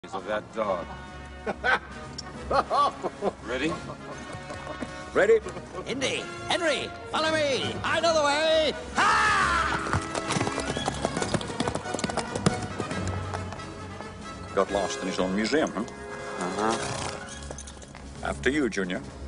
of that dog. Ready? Ready? Indy, Henry, follow me. I know the way. Ha! Got lost in his own museum, huh? Uh-huh. After you, Junior.